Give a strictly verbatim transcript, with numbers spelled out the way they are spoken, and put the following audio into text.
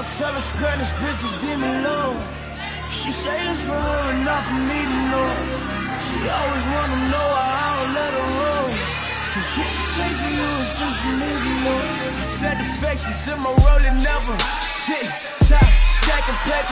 I'll tell her Spanish bitches demon low. She say it's for her and not for me to know. She always wanna know why I don't let her roll. She shit safe for you, it's just for me to know. Said the faces in my rolling never tick tock, stacking paper.